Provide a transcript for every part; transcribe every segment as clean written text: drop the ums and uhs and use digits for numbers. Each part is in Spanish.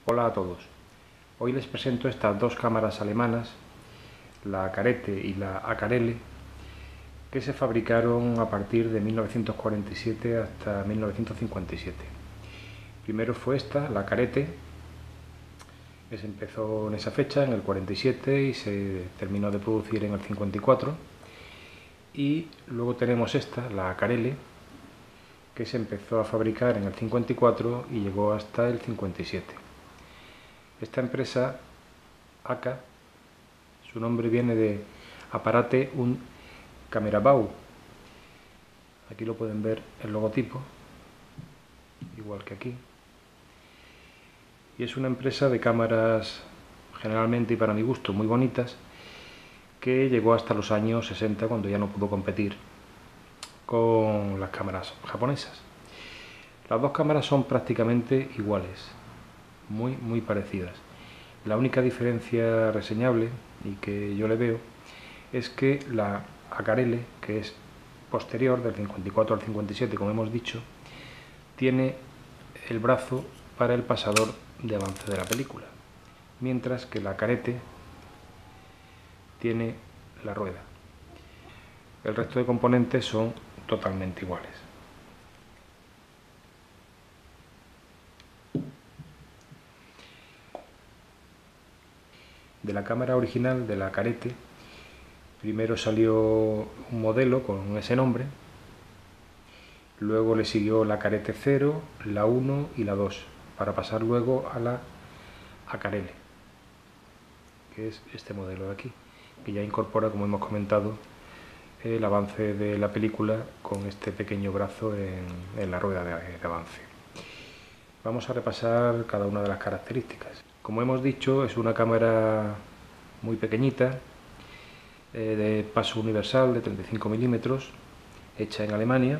Hola a todos. Hoy les presento estas dos cámaras alemanas, la Carete y la Acarelle, que se fabricaron a partir de 1947 hasta 1957. Primero fue esta, la Carete, que se empezó en esa fecha, en el 47, y se terminó de producir en el 54. Y luego tenemos esta, la Acarelle, que se empezó a fabricar en el 54 y llegó hasta el 57. Esta empresa, AKA, su nombre viene de Apparate und Kamerabau. Aquí lo pueden ver el logotipo, igual que aquí. Y es una empresa de cámaras, generalmente y para mi gusto, muy bonitas, que llegó hasta los años 60, cuando ya no pudo competir con las cámaras japonesas. Las dos cámaras son prácticamente iguales, muy parecidas. La única diferencia reseñable, y que yo le veo, es que la Acarelle, que es posterior, del 54 al 57, como hemos dicho, tiene el brazo para el pasador de avance de la película, mientras que la Carete tiene la rueda. El resto de componentes son totalmente iguales. De la cámara original de la Carete, primero salió un modelo con ese nombre, luego le siguió la Carete 0, la 1 y la 2, para pasar luego a la Acarelle, que es este modelo de aquí, que ya incorpora, como hemos comentado, el avance de la película con este pequeño brazo en la rueda de avance. Vamos a repasar cada una de las características. Como hemos dicho, es una cámara muy pequeñita, de paso universal de 35 milímetros, hecha en Alemania,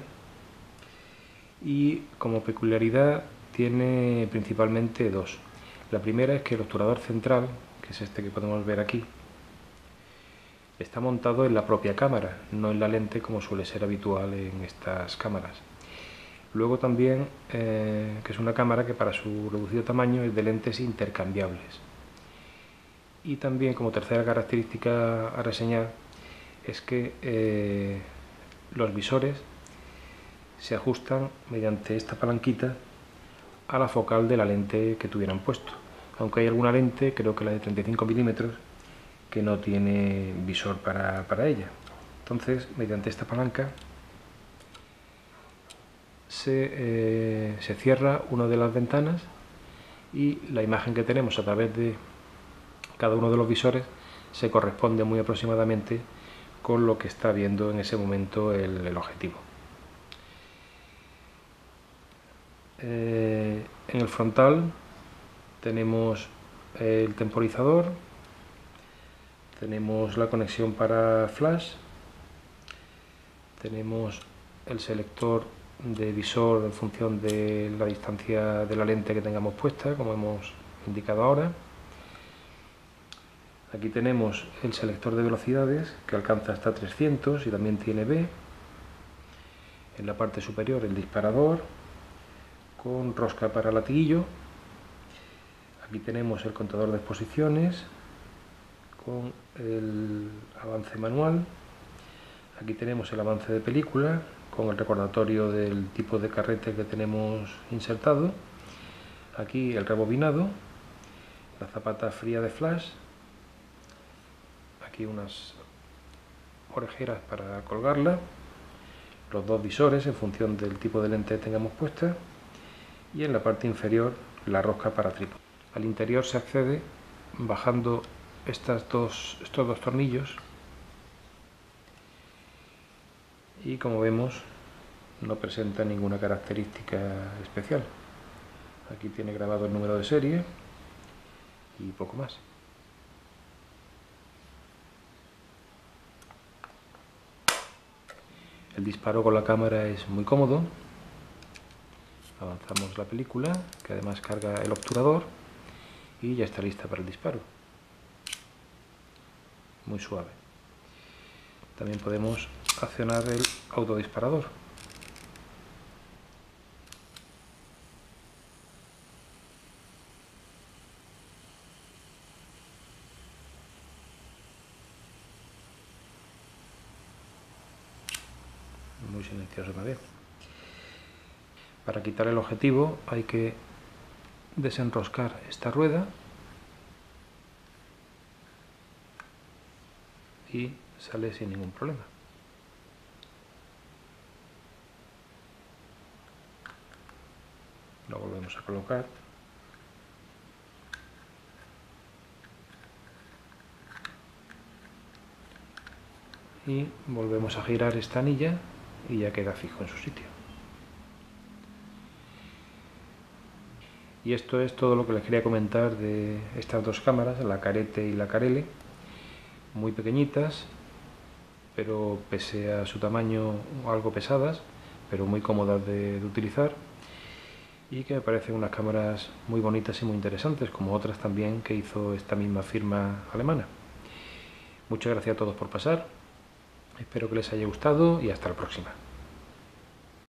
y como peculiaridad tiene principalmente dos. La primera es que el obturador central, que es este que podemos ver aquí, está montado en la propia cámara, no en la lente como suele ser habitual en estas cámaras. Luego también, que es una cámara que para su reducido tamaño es de lentes intercambiables. Y también, como tercera característica a reseñar, es que los visores se ajustan mediante esta palanquita a la focal de la lente que tuvieran puesto. Aunque hay alguna lente, creo que la de 35 milímetros, que no tiene visor para ella. Entonces, mediante esta palanca se cierra una de las ventanas y la imagen que tenemos a través de cada uno de los visores se corresponde muy aproximadamente con lo que está viendo en ese momento el objetivo. En el frontal tenemos el temporizador, tenemos la conexión para flash, tenemos el selector de visor en función de la distancia de la lente que tengamos puesta, como hemos indicado ahora. Aquí tenemos el selector de velocidades, que alcanza hasta 300 y también tiene B. En la parte superior el disparador, con rosca para latiguillo. Aquí tenemos el contador de exposiciones, con el avance manual. Aquí tenemos el avance de película, con el recordatorio del tipo de carrete que tenemos insertado. Aquí el rebobinado, la zapata fría de flash, aquí unas orejeras para colgarla, los dos visores en función del tipo de lente que tengamos puesta, y en la parte inferior la rosca para trípode. Al interior se accede bajando estos dos tornillos, y como vemos no presenta ninguna característica especial. Aquí tiene grabado el número de serie y poco más. El disparo con la cámara es muy cómodo. Avanzamos la película, que además carga el obturador, y ya está lista para el disparo. Muy suave. También podemos accionar el autodisparador. muy silencioso también. Para quitar el objetivo hay que desenroscar esta rueda y sale sin ningún problema. Lo volvemos a colocar. Y volvemos a girar esta anilla y ya queda fijo en su sitio. Y esto es todo lo que les quería comentar de estas dos cámaras, la Carete y la Carele, muy pequeñitas, pero pese a su tamaño algo pesadas, pero muy cómodas de utilizar, y que me parecen unas cámaras muy bonitas y muy interesantes, como otras también que hizo esta misma firma alemana. Muchas gracias a todos por pasar, espero que les haya gustado y hasta la próxima.